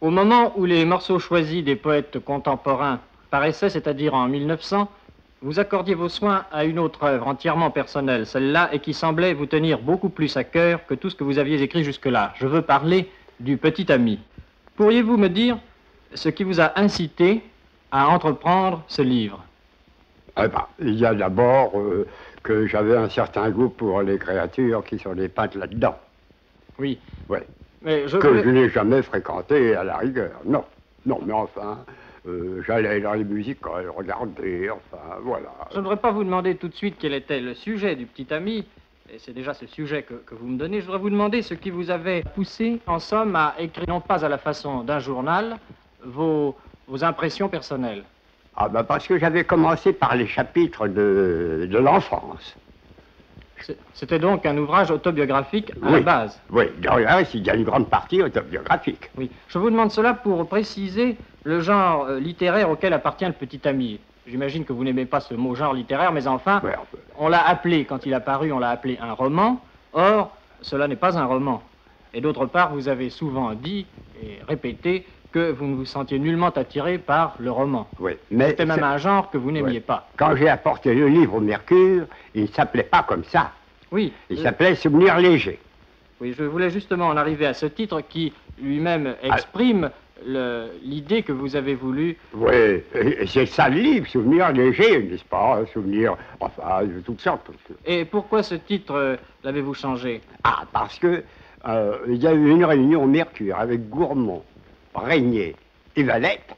Au moment où les morceaux choisis des poètes contemporains paraissaient, c'est-à-dire en 1900, vous accordiez vos soins à une autre œuvre entièrement personnelle, celle-là, et qui semblait vous tenir beaucoup plus à cœur que tout ce que vous aviez écrit jusque-là. Je veux parler du Petit Ami. Pourriez-vous me dire ce qui vous a incité à entreprendre ce livre? Eh ben, il y a d'abord que j'avais un certain goût pour les créatures qui sont les peintes là-dedans. Oui. Oui. Mais je je n'ai jamais fréquenté à la rigueur. Non. Non, mais enfin, j'allais dans les musiques regarder, enfin, voilà. Je ne voudrais pas vous demander tout de suite quel était le sujet du Petit Ami, et c'est déjà ce sujet que vous me donnez. Je voudrais vous demander ce qui vous avait poussé, en somme, à écrire, non pas à la façon d'un journal, vos impressions personnelles. Ah ben parce que j'avais commencé par les chapitres de l'enfance. C'était donc un ouvrage autobiographique à la base. Oui, il y a une grande partie autobiographique. Oui. Je vous demande cela pour préciser le genre littéraire auquel appartient le Petit Ami. J'imagine que vous n'aimez pas ce mot genre littéraire, mais enfin, on l'a appelé, quand il a paru, on l'a appelé un roman. Or, cela n'est pas un roman. Et d'autre part, vous avez souvent dit et répété que vous ne vous sentiez nullement attiré par le roman. Oui, mais c'était même un genre que vous n'aimiez pas. Quand j'ai apporté le livre au Mercure, il ne s'appelait pas comme ça. Oui. Il s'appelait Souvenirs légers. Oui, je voulais justement en arriver à ce titre qui lui-même exprime l'idée que vous avez voulu... Oui, c'est ça le livre, Souvenirs légers, n'est-ce pas? Souvenirs, enfin, de toutes sortes. Et pourquoi ce titre l'avez-vous changé? Ah, parce que il y a eu une réunion au Mercure avec Gourmand, Régnier et Valette,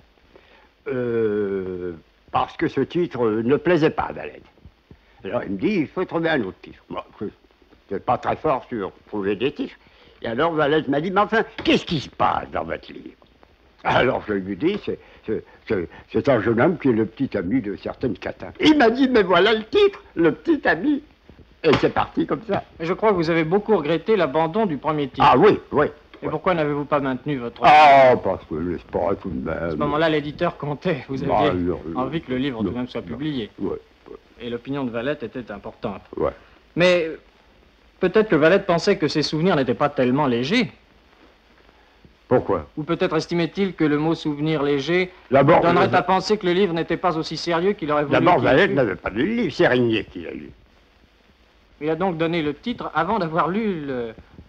parce que ce titre ne plaisait pas à Valette. Alors il me dit, il faut trouver un autre titre. Moi, je n'étais pas très fort sur trouver des titres. Et alors Valette m'a dit, mais enfin, qu'est-ce qui se passe dans votre livre? Alors je lui dis, c'est un jeune homme qui est le petit ami de certaines catins. Il m'a dit, mais voilà le titre, le Petit Ami. Et c'est parti comme ça. Et je crois que vous avez beaucoup regretté l'abandon du premier titre. Ah oui, oui. Et pourquoi n'avez-vous pas maintenu votre... Ah, parce que l'espoir tout de même... À ce moment-là, l'éditeur comptait. Vous aviez envie que le livre tout de même soit publié. Oui. Et l'opinion de Valette était importante. Ouais. Mais peut-être que Valette pensait que ses souvenirs n'étaient pas tellement légers. Pourquoi? Ou peut-être estimait-il que le mot souvenir léger donnerait à penser que le livre n'était pas aussi sérieux qu'il aurait voulu. D'abord, Valette n'avait pas lu le livre, c'est Régnier qui l'a lu. Il a donc donné le titre avant d'avoir lu le...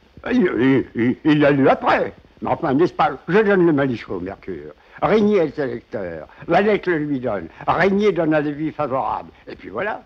Il l'a lu après. Mais enfin, n'est-ce pas? Je donne le manuscrit au Mercure. Régnier est le lecteur. Valette le lui donne. Régnier donne un avis favorable. Et puis voilà.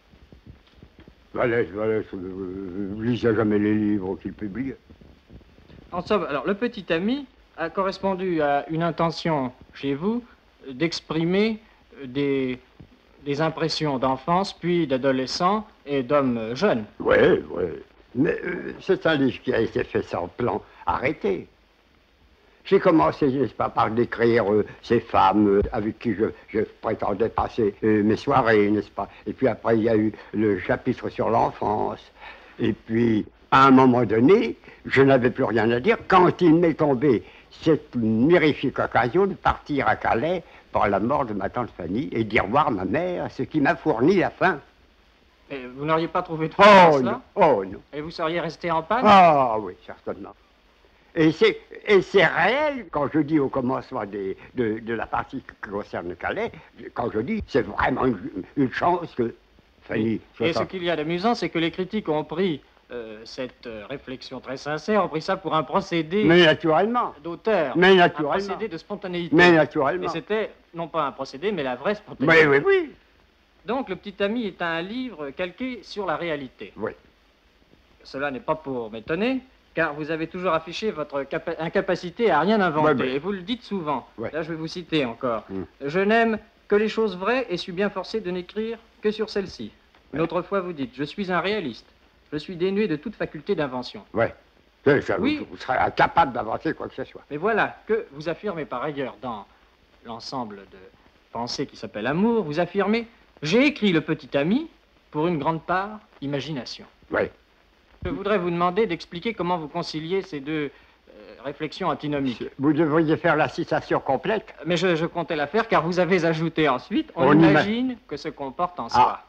Valette lisait jamais les livres qu'il publiait. En somme, alors, le Petit Ami a correspondu à une intention chez vous d'exprimer des impressions d'enfance, puis d'adolescents et d'hommes jeunes. Oui. Mais c'est un livre qui a été fait sans plan arrêté. J'ai commencé, n'est-ce pas, par décrire ces femmes avec qui je prétendais passer mes soirées, n'est-ce pas. Et puis après, il y a eu le chapitre sur l'enfance. Et puis, à un moment donné, je n'avais plus rien à dire quand il m'est tombé cette mirifique occasion de partir à Calais pour la mort de ma tante Fanny et d'y revoir ma mère, ce qui m'a fourni la faim. Et vous n'auriez pas trouvé de place là? Oh non. Et vous seriez resté en panne? Ah oui, certainement. Et c'est réel, quand je dis au commencement de la partie qui concerne Calais, quand je dis, c'est vraiment une chance que Fanny... Et ce qu'il y a d'amusant, c'est que les critiques ont pris cette réflexion très sincère, ont pris ça pour un procédé... Mais naturellement. ...d'auteur. Mais naturellement. Un procédé de spontanéité. Mais naturellement. Et c'était, non pas un procédé, mais la vraie spontanéité. Oui. Donc, Le Petit Ami est un livre calqué sur la réalité. Oui. Cela n'est pas pour m'étonner, car vous avez toujours affiché votre incapacité à rien inventer. Oui. Et vous le dites souvent. Oui. Là, je vais vous citer encore. Je n'aime que les choses vraies et suis bien forcé de n'écrire que sur celles-ci. Une autre fois, vous dites, je suis un réaliste. Je suis dénué de toute faculté d'invention. Oui. Vous serez incapable d'inventer quoi que ce soit. Mais voilà que vous affirmez par ailleurs dans l'ensemble de pensées qui s'appelle Amour, vous affirmez, j'ai écrit Le Petit Ami pour une grande part imagination. Oui. Je voudrais vous demander d'expliquer comment vous conciliez ces deux réflexions antinomiques. Vous devriez faire la citation complète. Mais je comptais la faire car vous avez ajouté ensuite, on imagine que ce qu'on porte en soi.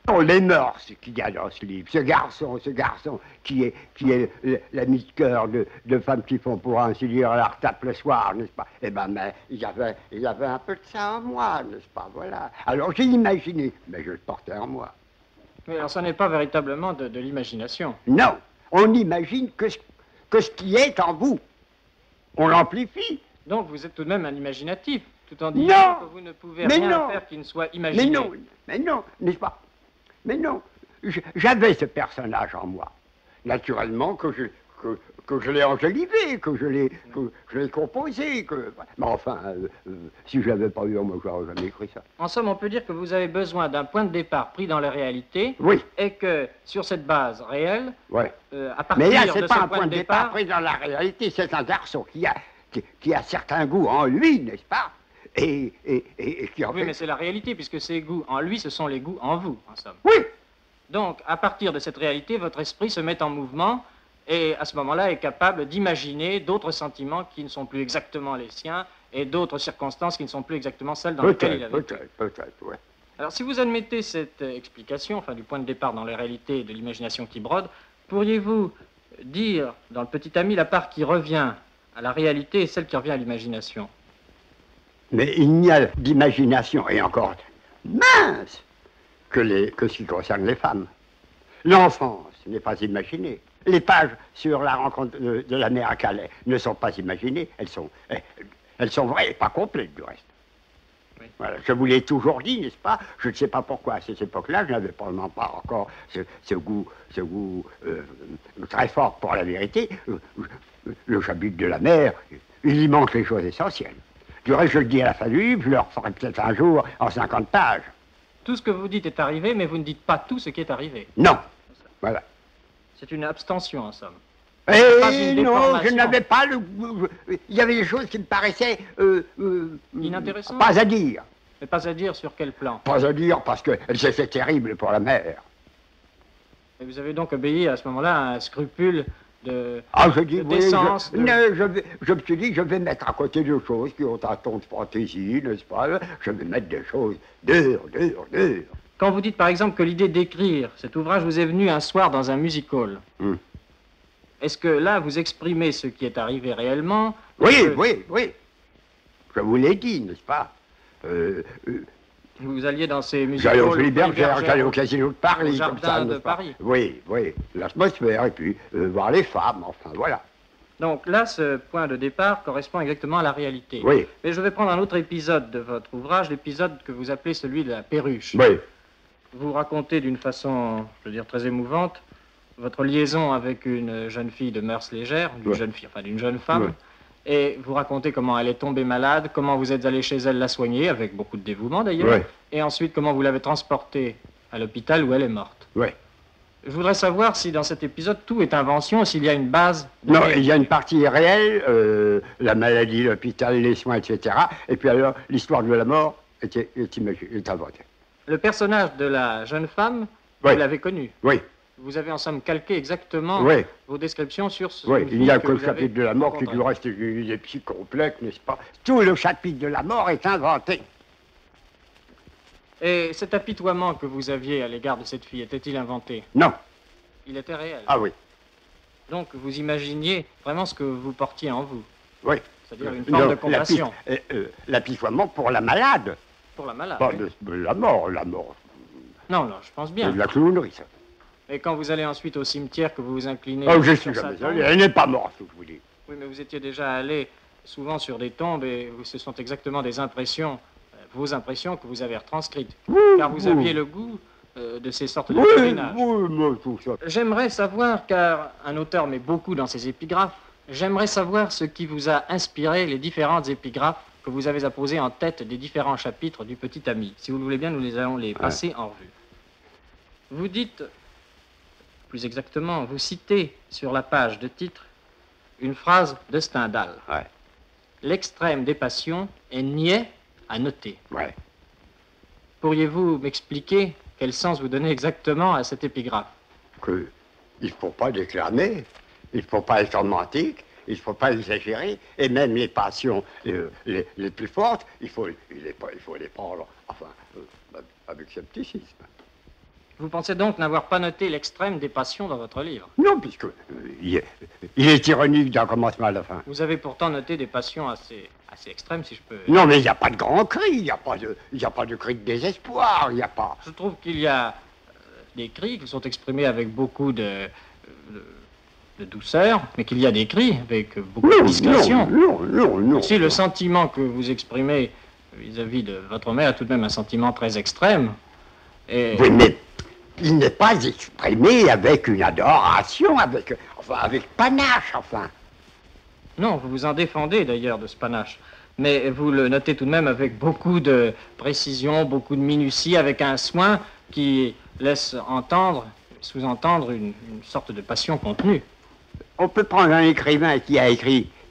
Oh, les mœurs qu'il y a dans ce livre, ce garçon qui est l'ami de cœur de femmes qui font, pour ainsi dire, la retape le soir, n'est-ce pas? Eh ben, mais il y avait un peu de ça en moi, n'est-ce pas? Voilà. Alors j'ai imaginé, mais je le portais en moi. Mais alors, ça n'est pas véritablement de l'imagination. Non, on imagine que ce qui est en vous, on l'amplifie. Donc, vous êtes tout de même un imaginatif, tout en disant que vous ne pouvez rien faire qui ne soit imaginé. Mais non, n'est-ce pas? Mais non, j'avais ce personnage en moi. Naturellement que je l'ai enjolivé, que je l'ai composé. Mais enfin, si je l'avais pas eu, moi, je n'aurais jamais écrit ça. En somme, on peut dire que vous avez besoin d'un point de départ pris dans la réalité. Oui. Et que, sur cette base réelle, ouais. À partir mais là, de c'est pas un point de départ pris dans la réalité, c'est un garçon qui a certains goûts en lui, n'est-ce pas? Et qui en oui, fait... mais c'est la réalité, puisque ces goûts en lui, ce sont les goûts en vous, en somme. Oui. Donc, à partir de cette réalité, votre esprit se met en mouvement et, à ce moment-là, est capable d'imaginer d'autres sentiments qui ne sont plus exactement les siens et d'autres circonstances qui ne sont plus exactement celles dans lesquelles il a vécu. Peut-être, oui. Alors, si vous admettez cette explication, enfin, du point de départ dans la réalité de l'imagination qui brode, pourriez-vous dire, dans le petit ami, la part qui revient à la réalité et celle qui revient à l'imagination? Mais il n'y a d'imagination, et encore mince, que ce qui concerne les femmes. L'enfance n'est pas imaginée. Les pages sur la rencontre de la mère à Calais ne sont pas imaginées, elles sont vraies, pas complètes du reste. Oui. Voilà, je vous l'ai toujours dit, n'est-ce pas? Je ne sais pas pourquoi à cette époque-là, je n'avais probablement pas encore ce goût très fort pour la vérité. Le chapitre de la mère, il y manque les choses essentielles. Du reste, je le dis à la fin du livre, je le referai peut-être un jour en 50 pages. Tout ce que vous dites est arrivé, mais vous ne dites pas tout ce qui est arrivé. Non. Voilà. C'est une abstention, en somme. Eh non, je n'avais pas le... Il y avait des choses qui me paraissaient... inintéressantes. Pas à dire. Mais pas à dire sur quel plan? Pas à dire parce qu'elles étaient terribles pour la mère. Et vous avez donc obéi à ce moment-là à un scrupule de décence. Oui, je me suis dit, je vais mettre à côté de choses qui ont un ton de fantaisie, n'est-ce pas? Je vais mettre des choses dures. Quand vous dites par exemple que l'idée d'écrire cet ouvrage vous est venue un soir dans un music-hall, est-ce que là vous exprimez ce qui est arrivé réellement? Oui. Je vous l'ai dit, n'est-ce pas? Vous alliez dans ces music-halls. J'allais au Folies-Bergère, j'allais au Casino de Paris, au jardin de Paris. Oui, l'atmosphère, et puis voir les femmes, enfin, voilà. Donc là, ce point de départ correspond exactement à la réalité. Oui. Mais je vais prendre un autre épisode de votre ouvrage, l'épisode que vous appelez celui de la perruche. Oui. Vous racontez d'une façon, je veux dire, très émouvante, votre liaison avec une jeune fille de mœurs légères, d'une jeune femme, oui. Et vous racontez comment elle est tombée malade, comment vous êtes allé chez elle la soigner, avec beaucoup de dévouement d'ailleurs, oui. Et ensuite comment vous l'avez transportée à l'hôpital où elle est morte. Oui. Je voudrais savoir si dans cet épisode tout est invention, s'il y a une base... Non, il y a une partie réelle, la maladie, l'hôpital, les soins, etc. Et puis alors, l'histoire de la mort est inventée. Le personnage de la jeune femme, oui. Vous l'avez connu. Oui. Vous avez en somme calqué exactement vos descriptions sur ce... Oui, il n'y a que le chapitre de la mort qui du reste est psy complète, n'est-ce pas? Tout le chapitre de la mort est inventé. Et cet apitoiement que vous aviez à l'égard de cette fille, était-il inventé? Non. Il était réel? Ah oui. Donc vous imaginiez vraiment ce que vous portiez en vous? Oui. C'est-à-dire une forme de compassion. L'apitoiement pour la malade. Pour la malade? Pas de la mort. Non, je pense bien. De la clownerie, ça. Et quand vous allez ensuite au cimetière, que vous vous inclinez... Oh, je suis jamais allé. Elle n'est pas morte, je vous dis. Oui, mais vous étiez déjà allé souvent sur des tombes et ce sont exactement des impressions, vos impressions que vous avez retranscrites. Car vous aviez le goût de ces sortes de pèlerinages. Oui, tout ça. J'aimerais savoir, car un auteur met beaucoup dans ses épigraphes, j'aimerais savoir ce qui vous a inspiré les différentes épigraphes que vous avez apposées en tête des différents chapitres du Petit Ami. Si vous le voulez bien, nous allons les passer en revue. Vous dites... Plus exactement, vous citez sur la page de titre une phrase de Stendhal. Ouais. L'extrême des passions est niais à noter. Ouais. Pourriez-vous m'expliquer quel sens vous donnez exactement à cette épigraphe? Il ne faut pas déclamer, il ne faut pas être romantique, il ne faut pas exagérer, et même les passions les plus fortes, il faut les prendre, enfin, avec scepticisme. Vous pensez donc n'avoir pas noté l'extrême des passions dans votre livre? Non, puisque il est ironique d'un commencement à la fin. Vous avez pourtant noté des passions assez extrêmes, si je peux... Non, mais il n'y a pas de grand cri, il n'y a pas de cri de désespoir, il n'y a pas... Je trouve qu'il y a des cris qui sont exprimés avec beaucoup de douceur, mais qu'il y a des cris avec beaucoup de discrétion. Non. Si le sentiment que vous exprimez vis-à-vis de votre mère est tout de même un sentiment très extrême. Et... Oui, mais il n'est pas exprimé avec une adoration, avec panache, enfin. Non, vous vous en défendez d'ailleurs de ce panache. Mais vous le notez tout de même avec beaucoup de précision, beaucoup de minutie, avec un soin qui laisse sous-entendre une sorte de passion contenue. On peut prendre un écrivain qui a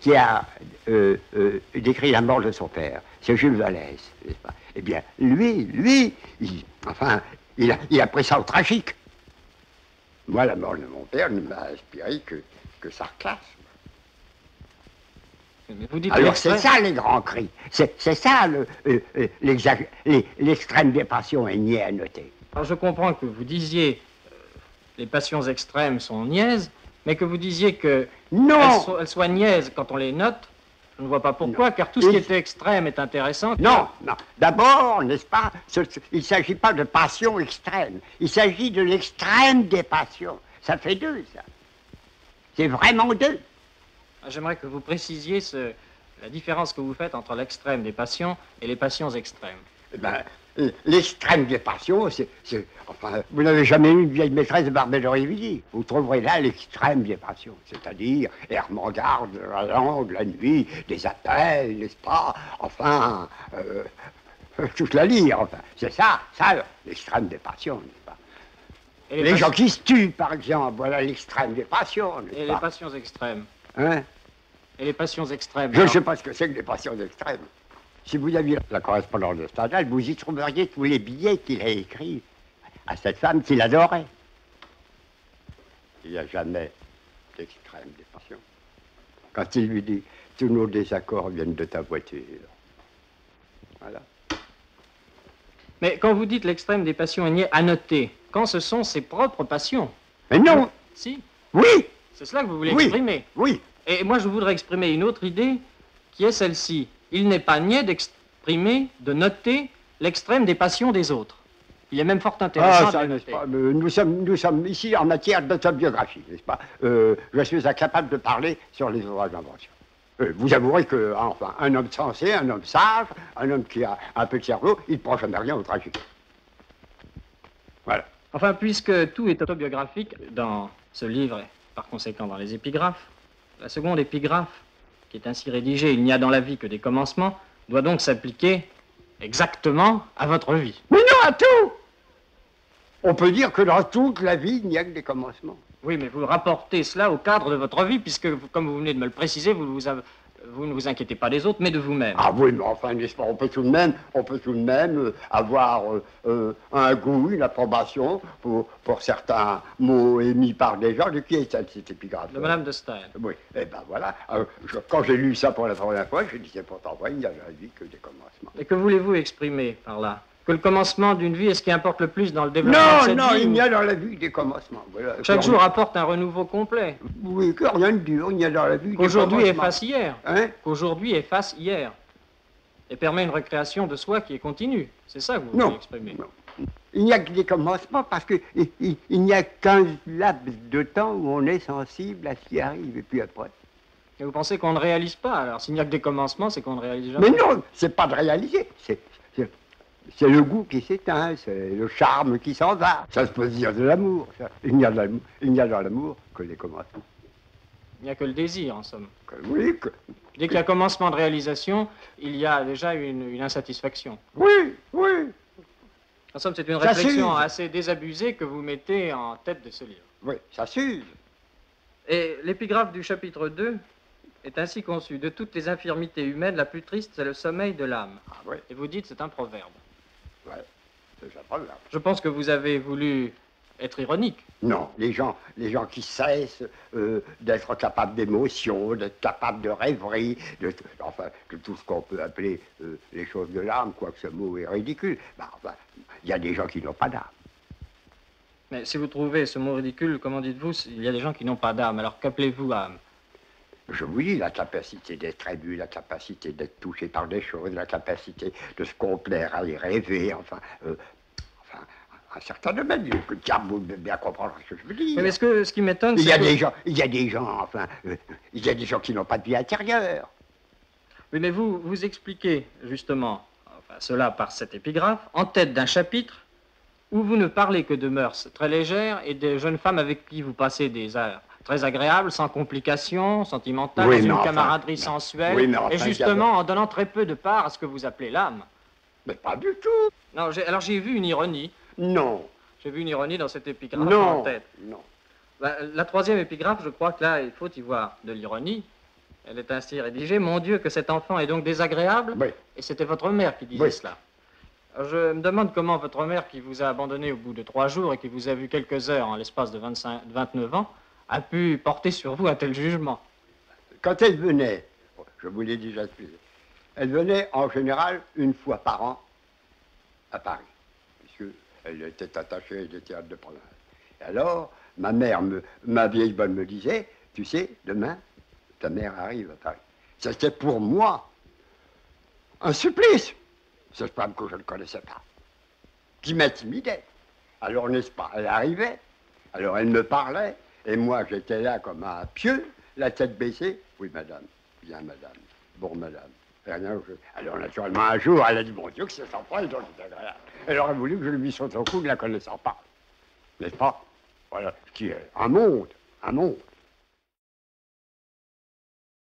décrit la mort de son père. C'est Jules Vallès, n'est-ce pas? Eh bien, lui, il a pris ça au tragique. Moi, la mort de mon père ne m'a inspiré que sarcasme. Mais vous dites alors c'est ça les grands cris. C'est ça l'extrême des passions est niais à noter. Alors je comprends que vous disiez les passions extrêmes sont niaises, mais que vous disiez que elles soient niaises quand on les note. Je ne vois pas pourquoi, car tout ce qui est extrême est intéressant. Non. D'abord, n'est-ce pas, il ne s'agit pas de passion extrême. Il s'agit de l'extrême des passions. Ça fait deux, ça. C'est vraiment deux. J'aimerais que vous précisiez la différence que vous faites entre l'extrême des passions et les passions extrêmes. Eh ben, l'extrême des passions, enfin, vous n'avez jamais eu une vieille maîtresse de Barbès-Aurevilly. Vous trouverez là l'extrême des passions, c'est-à-dire Hermengarde, la langue, la nuit, des appels, n'est-ce pas? Enfin, toute la lyre, enfin. C'est ça l'extrême des passions, n'est-ce pas? Et les gens qui se tuent, par exemple, voilà l'extrême des passions, n'est-ce pas? Et les passions extrêmes? Hein? Et les passions extrêmes? Je ne sais pas ce que c'est que les passions extrêmes. Si vous aviez la correspondance de Stendhal, vous y trouveriez tous les billets qu'il a écrits à cette femme qu'il adorait. Il n'y a jamais d'extrême des passions. Quand il lui dit « Tous nos désaccords viennent de ta voiture ». Voilà. Mais quand vous dites l'extrême des passions est niais, à noter, quand ce sont ses propres passions. Mais non! Si. Oui! C'est cela que vous voulez exprimer. Oui. Et moi, je voudrais exprimer une autre idée, qui est celle-ci. Il n'est pas niais d'exprimer, de noter l'extrême des passions des autres. Il est même fort intéressant de le noter. Nous sommes ici en matière d'autobiographie, n'est-ce pas? Je suis incapable de parler sur les ouvrages d'invention. Vous avouerez que, enfin, un homme sensé, un homme sage, un homme qui a un peu de cerveau, il ne prend jamais rien au tragique. Voilà. Enfin, puisque tout est autobiographique dans ce livre et par conséquent dans les épigraphes, la seconde épigraphe, qui est ainsi rédigée, il n'y a dans la vie que des commencements, doit donc s'appliquer exactement à votre vie. Mais non, à tout! On peut dire que dans toute la vie, il n'y a que des commencements. Oui, mais vous rapportez cela au cadre de votre vie, puisque, comme vous venez de me le préciser, vous ne vous inquiétez pas des autres, mais de vous-même. Ah oui, mais enfin, n'est-ce pas, on peut tout de même avoir un goût, une approbation pour certains mots émis par des gens. De qui est cette épigraphe? De Madame de Staël. Oui, eh ben voilà. Quand j'ai lu ça pour la première fois, je disais pourtant, vrai, il n'y a dans la vie que des commencements. Et que voulez-vous exprimer par là? Que le commencement d'une vie est ce qui importe le plus dans le développement de cette vie? Non, il n'y a dans la vie des commencements. Voilà. Chaque jour apporte un renouveau complet. Oui, que rien de dur, il y a dans la vie des commencements. Qu'aujourd'hui efface hier. Hein? Qu'aujourd'hui efface hier. Et permet une récréation de soi qui est continue. C'est ça que vous voulez exprimer. Non. Il n'y a que des commencements parce qu'il n'y a qu'un laps de temps où on est sensible à ce qui arrive et puis après. Et vous pensez qu'on ne réalise pas? Alors, s'il n'y a que des commencements, c'est qu'on ne réalise jamais. Mais non, c'est pas de réaliser. C'est le goût qui s'éteint, c'est le charme qui s'en va. Ça se peut dire de l'amour. Il n'y a dans l'amour que les commencements. Il n'y a que le désir, en somme. Oui. Dès qu'il y a commencement de réalisation, il y a déjà une insatisfaction. Oui. En somme, c'est une réflexion assez désabusée que vous mettez en tête de ce livre. Oui, ça s'use. Et l'épigraphe du chapitre 2 est ainsi conçue. De toutes les infirmités humaines, la plus triste, c'est le sommeil de l'âme. Ah oui. Et vous dites, c'est un proverbe. Oui, c'est un proverbe. Je pense que vous avez voulu être ironique. Non, les gens qui cessent d'être capables d'émotion, d'être capables de rêverie, de tout ce qu'on peut appeler les choses de l'âme, quoique ce mot est ridicule. Ben, enfin, il y a des gens qui n'ont pas d'âme. Mais si vous trouvez ce mot ridicule, comment dites-vous, il y a des gens qui n'ont pas d'âme, alors qu'appelez-vous âme? Je vous dis, la capacité d'être ému, la capacité d'être touché par des choses, la capacité de se complaire, à y rêver, enfin, un certain domaine. Il faut que vous bien comprendre ce que je veux dire. Mais ce qui m'étonne, c'est il y a des gens, il y a des gens qui n'ont pas de vie intérieure. Oui, mais vous expliquez justement cela par cette épigraphe, en tête d'un chapitre où vous ne parlez que de mœurs très légères et de jeunes femmes avec qui vous passez des heures très agréables, sans complications sentimentales, oui, dans une camaraderie sensuelle, oui, et justement en donnant très peu de part à ce que vous appelez l'âme. Mais pas du tout. Non, alors j'ai vu une ironie. Non. J'ai vu une ironie dans cette épigraphe en tête. Non. La troisième épigraphe, je crois que là, il faut y voir de l'ironie. Elle est ainsi rédigée. Mon Dieu, que cet enfant est donc désagréable. Oui. Et c'était votre mère qui disait cela. Alors, je me demande comment votre mère, qui vous a abandonné au bout de 3 jours et qui vous a vu quelques heures en l'espace de 29 ans, a pu porter sur vous un tel jugement. Quand elle venait, je vous l'ai déjà expliqué, elle venait en général une fois par an à Paris, puisqu'elle était attachée des théâtres de province. Et alors, ma vieille bonne me disait, tu sais, demain, ta mère arrive à Paris. C'était pour moi un supplice, cette femme que je ne connaissais pas, qui m'intimidait. Alors, n'est-ce pas, elle arrivait, alors elle me parlait, et moi j'étais là comme un pieu, la tête baissée. Oui, madame, bien, madame, bon, madame. Alors, naturellement, un jour, elle a dit, mon Dieu, que cet enfant est donc agréable. Elle aurait voulu que je lui saute au cou, ne la connaissant pas. N'est-ce pas? Voilà, ce qui est un monde, un monde.